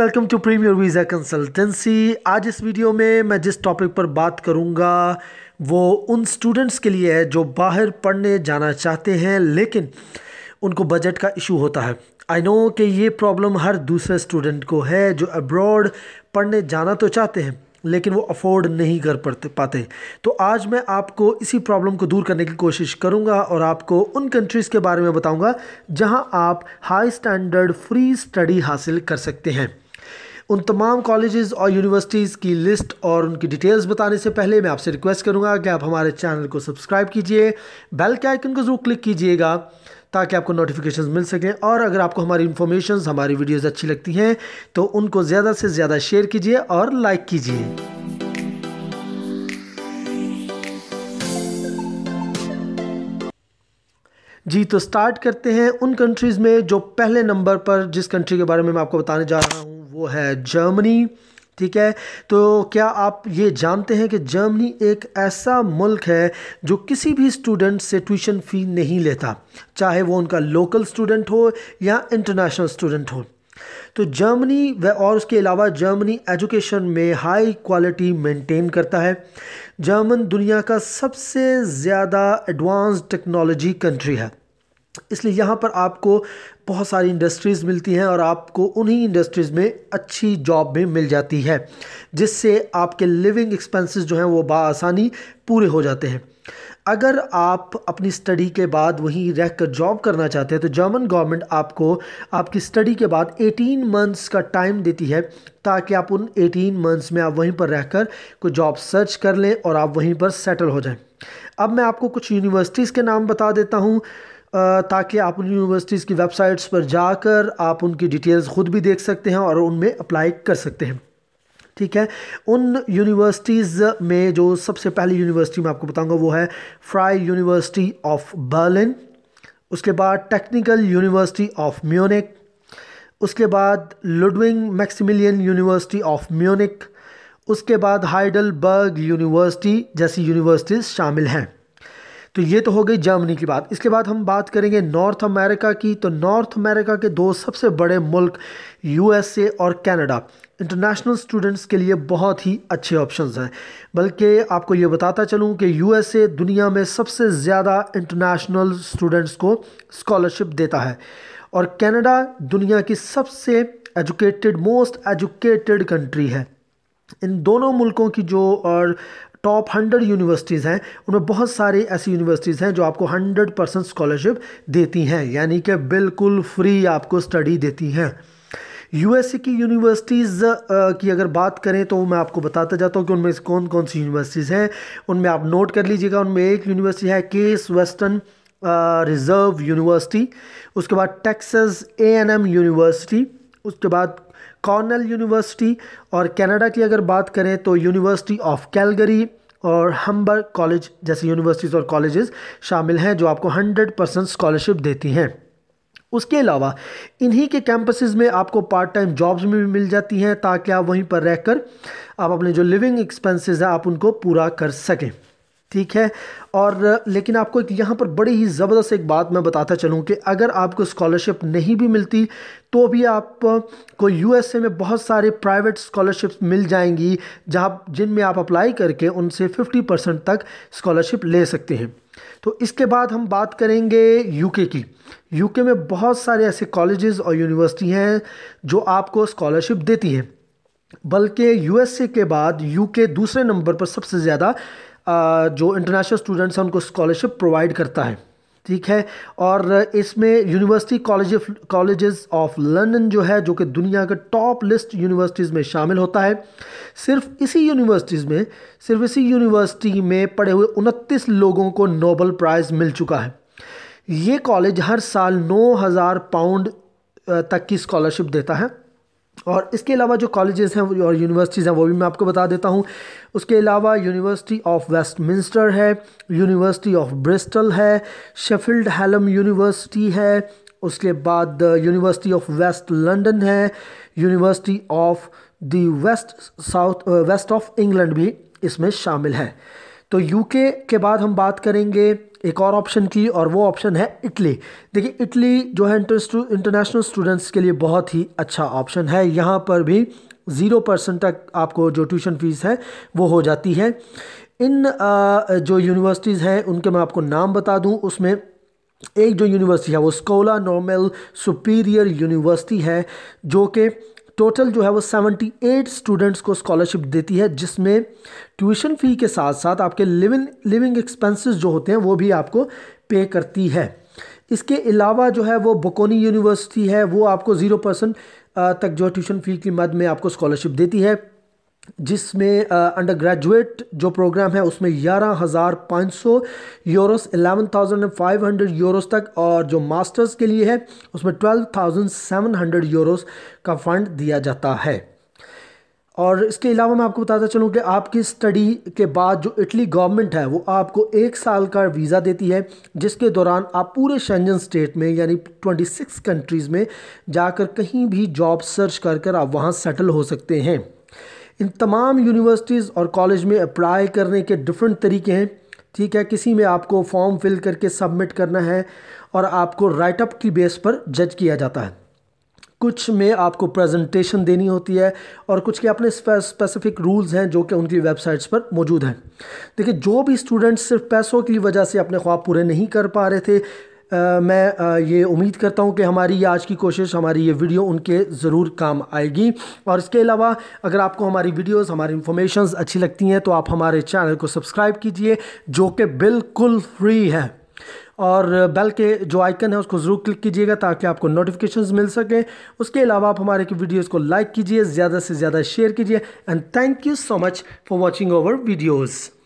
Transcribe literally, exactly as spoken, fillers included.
Welcome to premier visa consultancy. आज इस video में मैं जिस टॉपिक पर बात करूंगा वो उन स्टूडेंट्स के लिए है जो बाहर पढ़ने जाना चाहते हैं लेकिन उनको बजट का इशू होता है। आई नो कि ये प्रॉब्लम हर दूसरे स्टूडेंट को है जो अब्रॉड पढ़ने जाना तो चाहते हैं लेकिन वो अफोर्ड नहीं कर पड़ते पाते। तो आज मैं आपको इसी प्रॉब्लम को दूर करने की कोशिश करूंगा और आपको उन कंट्रीज़ के बारे में बताऊंगा जहां आप हाई स्टैंडर्ड फ्री स्टडी हासिल कर सकते हैं। उन तमाम कॉलेजेस और यूनिवर्सिटीज़ की लिस्ट और उनकी डिटेल्स बताने से पहले मैं आपसे रिक्वेस्ट करूंगा कि आप हमारे चैनल को सब्सक्राइब कीजिए, बेल के आइकन को ज़रूर क्लिक कीजिएगा ताकि आपको नोटिफिकेशंस मिल सकें। और अगर आपको हमारी इन्फॉर्मेशंस हमारी वीडियोस अच्छी लगती हैं तो उनको ज़्यादा से ज़्यादा शेयर कीजिए और लाइक कीजिए। जी तो स्टार्ट करते हैं उन कंट्रीज़ में। जो पहले नंबर पर जिस कंट्री के बारे में मैं आपको बताने जा रहा हूँ वो है जर्मनी। ठीक है, तो क्या आप ये जानते हैं कि जर्मनी एक ऐसा मुल्क है जो किसी भी स्टूडेंट से ट्यूशन फ़ी नहीं लेता, चाहे वो उनका लोकल स्टूडेंट हो या इंटरनेशनल स्टूडेंट हो। तो जर्मनी व और उसके अलावा जर्मनी एजुकेशन में हाई क्वालिटी मेंटेन करता है। जर्मन दुनिया का सबसे ज़्यादा एडवांस टेक्नोलॉजी कंट्री है, इसलिए यहाँ पर आपको बहुत सारी इंडस्ट्रीज़ मिलती हैं और आपको उन्हीं इंडस्ट्रीज़ में अच्छी जॉब भी मिल जाती है जिससे आपके लिविंग एक्सपेंसेस जो हैं वो बाआसानी पूरे हो जाते हैं। अगर आप अपनी स्टडी के बाद वहीं रहकर जॉब करना चाहते हैं तो जर्मन गवर्नमेंट आपको आपकी स्टडी के बाद अठारह मंथ्स का टाइम देती है ताकि आप उन अठारह मंथ्स में आप वहीं पर रहकर कोई जॉब सर्च कर लें और आप वहीं पर सेटल हो जाएं। अब मैं आपको कुछ यूनिवर्सिटीज़ के नाम बता देता हूँ ताकि आप उन यूनिवर्सिटीज़ की वेबसाइट्स पर जाकर आप उनकी डिटेल्स ख़ुद भी देख सकते हैं और उनमें अप्लाई कर सकते हैं। ठीक है, उन यूनिवर्सिटीज़ में जो सबसे पहली यूनिवर्सिटी मैं आपको बताऊंगा वो है फ्राई यूनिवर्सिटी ऑफ बर्लिन, उसके बाद टेक्निकल यूनिवर्सिटी ऑफ म्यूनिक, उसके बाद Ludwig Maximilian University of Munich, उसके बाद हाइडलबर्ग यूनिवर्सिटी जैसी यूनिवर्सिटीज़ शामिल हैं। तो ये तो हो गई जर्मनी की बात। इसके बाद हम बात करेंगे नॉर्थ अमेरिका की। तो नॉर्थ अमेरिका के दो सबसे बड़े मुल्क यूएसए और कनाडा इंटरनेशनल स्टूडेंट्स के लिए बहुत ही अच्छे ऑप्शंस हैं। बल्कि आपको ये बताता चलूँ कि यूएसए दुनिया में सबसे ज़्यादा इंटरनेशनल स्टूडेंट्स को स्कॉलरशिप देता है और कनाडा दुनिया की सबसे एजुकेटेड मोस्ट एजुकेटेड कंट्री है। इन दोनों मुल्कों की जो और टॉप हंड्रेड यूनिवर्सिटीज़ हैं उनमें बहुत सारी ऐसी यूनिवर्सिटीज़ हैं जो आपको हंड्रेड परसेंट स्कॉलरशिप देती हैं, यानी कि बिल्कुल फ्री आपको स्टडी देती हैं। यूएसए की यूनिवर्सिटीज़ की अगर बात करें तो मैं आपको बताता जाता हूँ कि उनमें कौन कौन सी यूनिवर्सिटीज़ हैं। उनमें आप नोट कर लीजिएगा। उनमें एक यूनिवर्सिटी है केस वेस्टर्न रिज़र्व यूनिवर्सिटी, उसके बाद Texas A and M University, उसके बाद कॉर्नेल यूनिवर्सिटी। और कनाडा की अगर बात करें तो यूनिवर्सिटी ऑफ कैलगरी और हम्बर्ग कॉलेज जैसी यूनिवर्सिटीज़ और कॉलेजेस शामिल हैं जो आपको हंड्रेड परसेंट स्कॉलरशिप देती हैं। उसके अलावा इन्हीं के कैंपसेस में आपको पार्ट टाइम जॉब्स में भी मिल जाती हैं ताकि आप वहीं पर रहकर आप अपने जो लिविंग एक्सपेंसेस हैं आप उनको पूरा कर सकें। ठीक है, और लेकिन आपको एक यहाँ पर बड़ी ही ज़बरदस्त एक बात मैं बताता चलूँ कि अगर आपको स्कॉलरशिप नहीं भी मिलती तो भी आपको यूएसए में बहुत सारे प्राइवेट स्कॉलरशिप्स मिल जाएंगी जहाँ जिनमें आप अप्लाई करके उनसे फिफ्टी परसेंट तक स्कॉलरशिप ले सकते हैं। तो इसके बाद हम बात करेंगे यूके की। यूके में बहुत सारे ऐसे कॉलेजेस और यूनिवर्सिटी हैं जो आपको स्कॉलरशिप देती हैं, बल्कि यूएसए के बाद यूके दूसरे नंबर पर सबसे ज़्यादा जो इंटरनेशनल स्टूडेंट्स हैं उनको स्कॉलरशिप प्रोवाइड करता है। ठीक है, और इसमें University College colleges of London जो है जो कि दुनिया के टॉप लिस्ट यूनिवर्सिटीज़ में शामिल होता है। सिर्फ इसी यूनिवर्सिटीज़ में सिर्फ इसी यूनिवर्सिटी में पढ़े हुए उनतीस लोगों को नोबेल प्राइज़ मिल चुका है। ये कॉलेज हर साल नौ हज़ार पाउंड तक की स्कॉलरशिप देता है। और इसके अलावा जो कॉलेजेस हैं और यूनिवर्सिटीज़ हैं वो भी मैं आपको बता देता हूँ। उसके अलावा यूनिवर्सिटी ऑफ वेस्टमिंस्टर है, यूनिवर्सिटी ऑफ ब्रिस्टल है, शेफील्ड हैलम यूनिवर्सिटी है, उसके बाद यूनिवर्सिटी ऑफ वेस्ट लंदन है, University of the West South West of England भी इसमें शामिल है। तो यूके के बाद हम बात करेंगे एक और ऑप्शन की, और वो ऑप्शन है इटली। देखिए इटली जो है इंटरनेशनल स्टूडेंट्स के लिए बहुत ही अच्छा ऑप्शन है। यहाँ पर भी ज़ीरो परसेंट तक आपको जो ट्यूशन फ़ीस है वो हो जाती है। इन आ, जो यूनिवर्सिटीज़ हैं उनके मैं आपको नाम बता दूं, उसमें एक जो यूनिवर्सिटी है वो स्कोला नॉर्मल सुपीरियर यूनिवर्सिटी है, जो कि टोटल जो है वो अठहत्तर स्टूडेंट्स को स्कॉलरशिप देती है, जिसमें ट्यूशन फ़ी के साथ साथ आपके लिविंग लिविंग एक्सपेंसेस जो होते हैं वो भी आपको पे करती है। इसके अलावा जो है वो बोकोनी यूनिवर्सिटी है, वो आपको ज़ीरो परसेंट तक जो ट्यूशन फ़ी की मद में आपको स्कॉलरशिप देती है, जिसमें अंडर ग्रेजुएट जो प्रोग्राम है उसमें ग्यारह हज़ार पाँच सौ euros eleven thousand five hundred euros तक, और जो मास्टर्स के लिए है उसमें twelve thousand seven hundred euros का फ़ंड दिया जाता है। और इसके अलावा मैं आपको बताता चलूँ कि आपकी स्टडी के बाद जो इटली गवर्नमेंट है वो आपको एक साल का वीज़ा देती है, जिसके दौरान आप पूरे शेंजन स्टेट में यानी छब्बीस कंट्रीज़ में जाकर कहीं भी जॉब सर्च कर कर आप वहाँ सेटल हो सकते हैं। इन तमाम यूनिवर्सिटीज़ और कॉलेज में अप्लाई करने के डिफरेंट तरीके हैं, ठीक है। किसी में आपको फॉर्म फिल करके सबमिट करना है और आपको राइटअप की बेस पर जज किया जाता है। कुछ में आपको प्रेजेंटेशन देनी होती है, और कुछ के अपने स्पेसिफिक रूल्स हैं जो कि उनकी वेबसाइट्स पर मौजूद हैं। देखिए जो भी स्टूडेंट्स सिर्फ पैसों की वजह से अपने ख्वाब पूरे नहीं कर पा रहे थे, आ, मैं आ, ये उम्मीद करता हूँ कि हमारी ये आज की कोशिश, हमारी ये वीडियो उनके ज़रूर काम आएगी। और इसके अलावा अगर आपको हमारी वीडियोस, हमारी इन्फॉर्मेशंस अच्छी लगती हैं तो आप हमारे चैनल को सब्सक्राइब कीजिए, जो कि बिल्कुल फ्री है, और बेल के जो आइकन है उसको ज़रूर क्लिक कीजिएगा ताकि आपको नोटिफिकेशंस मिल सकें। उसके अलावा आप हमारे की वीडियोज़ को लाइक कीजिए, ज़्यादा से ज़्यादा शेयर कीजिए, and thank you so much for watching our videos.